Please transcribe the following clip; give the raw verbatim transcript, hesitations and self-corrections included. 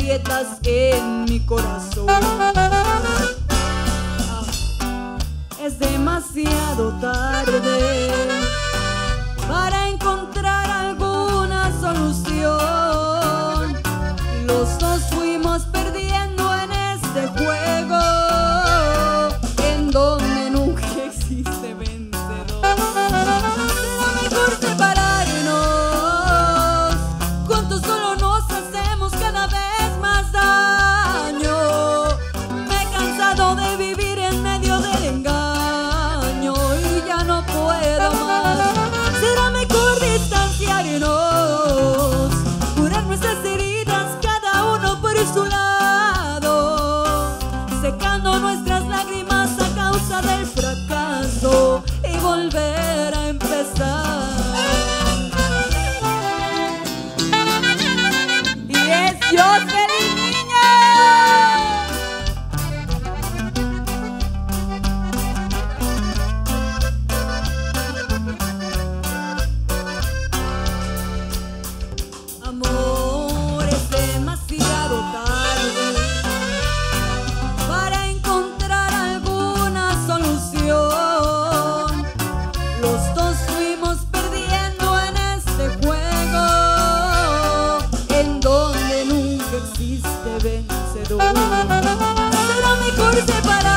grietas en mi corazón. Ah, es demasiado tarde para encontrar alguna solución. Los dos fuimos perdiendo en este juego en donde nunca existe vencedor. Será mejor separarnos, juntos solo nos hacemos cada vez más daño. Me he cansado de vivir en medio del engaño y ya no puedo más. Será mejor distanciarnos, curar nuestras heridas cada uno por su lado, secando nuestras lágrimas a causa del fracaso y volver a empezar. Y es Jocelyn Niño. Amor, es demasiado tarde para encontrar alguna solución. Los dos fuimos perdiendo en este juego en donde nunca existe vencedor. Será mejor separar